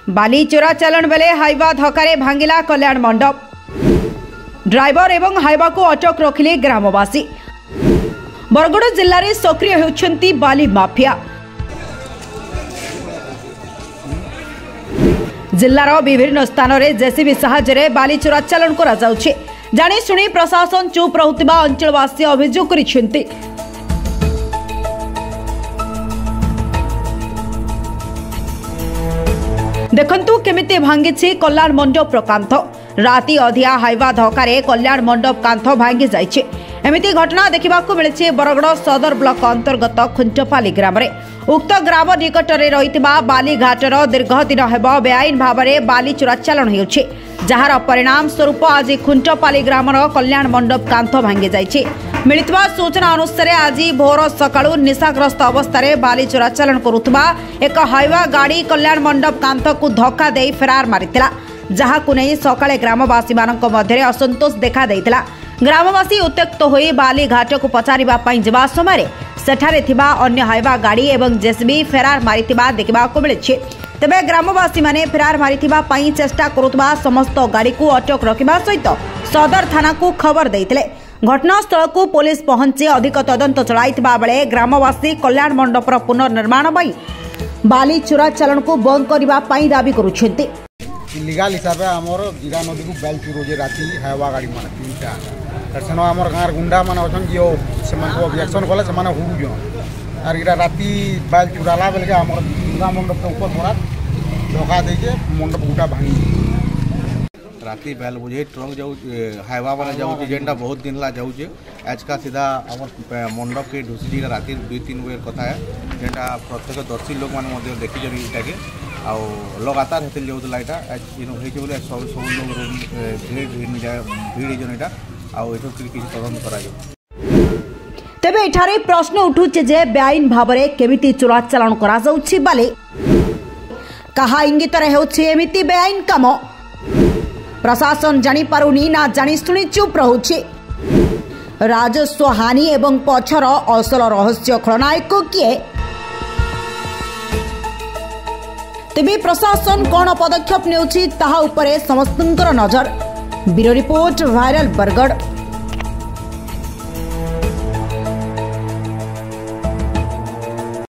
बाली चोरा चालाण बेले हाइवा धक्का भांगिला कल्याण मंडप। ड्राइवर एवं हाइवा को अटक रखिले ग्रामवासी। बरगड़ जिले में सक्रिय होती बाली माफिया। जिलार विभिन्न स्थान में जेसीबी साहाय्य बाली चोरा चालाण करा जाउछि। जानी शुणी प्रशासन चुप रहुतिबा अंचलवासी अभियोग करिसेंति। देखंतु केमिति भांगिछि कल्याण मंडप कांथ। राति अधिया हाइवा धक्का कल्याण मंडप कांथ भांगी जाइछि। एमिति घटना देखिबाकू मिलिछि बरगड़ सदर ब्लॉक अंतर्गत खुंटपाली ग्राम रे। उक्त ग्राम निकट में रही बाली घाटर दीर्घ दिन हेब बेआईन भाव में बाली चोरा चालाण होउछि, जार परिणाम स्वरूप आज खुंटपाली ग्रामर कल्याण मंडप कांथ भांगी जाइछि। मिलितबा सूचना अनुसार आज भोर सकाळु निशाग्रस्त अवस्था बाली चोरा चालाण करुथबा एक हाइवा गाड़ी कल्याण मंडप कांथ को धक्का दे फेरार मारिथिला, जहाकु नै सकाळे ग्रामवासी मानक मध्य असंतोष देखा दैथिला। ग्रामवासी उत्त्यक्त होई बाली घाट को पचारिबा पई जबा समय सेठारे थिबा अन्य हाइवा गाड़ी एवं जेसीबी फेरार मारिथिबा देखिबाकू मिलिछि। तेबे ग्रामवासी माने फेरार मारिथिबा पई चेष्टा करुथबा समस्त गाड़ी को अटक रखिबा सहित सदर थाना को खबर दैथिले। घटनास्थल को पुलिस पहुंची अधिक तदंत चलाइथिबा बेले ग्रामवासी कल्याण मंडपर पुनर्निर्माण पई बाली चोरा चालाण को बंद करबा पई दाबी करुछन्ति। इलीगल हिसाब से आमर गिरा नदी को बैल चुरोजे राति हाइवा गाड़ी मान तीनटा सेन आमर गाँव गुंडा मान अच्छा जी से ऑब्जेक्शन कले से हुड़ुन आर इरा राति बैल चुराला बेले आमर दुर्गा मंडप ऊपर थोड़ा धक्का देके मंडप गोटा भांगी राति बैल बुझे ट्रक जाऊ हाइवा वाला जाऊँ जेनटा बहुत दिन ला जाऊँ आज का सीधा आमर मंडप के ढुसी राति 2-3 बजे कथा है जेनटा प्रत्यक्षदर्शी लोक मैंने देखी इटाके आउ लगातार होते जाऊला यहाँ बोले सब लोग भीड़ यहाँ आउ किसी तदंत करा। तेबे एठारे प्रश्न उठुचे जे बेआईन भाव में केमिति चोरा चालाण करा जाउछि बाले कहा इंगित रे होछि एमिति बेआईन काम। प्रशासन जानी पारुनी ना जानी सुनी चुप रहुछि। राजस्व हानि एवं पछर असल रहस्य खलनायक किए? तेबे प्रशासन कौन पदक्षेप नेउछि ताहा उपरे समस्तंकर नजर। Bureau report, viral Bargarh.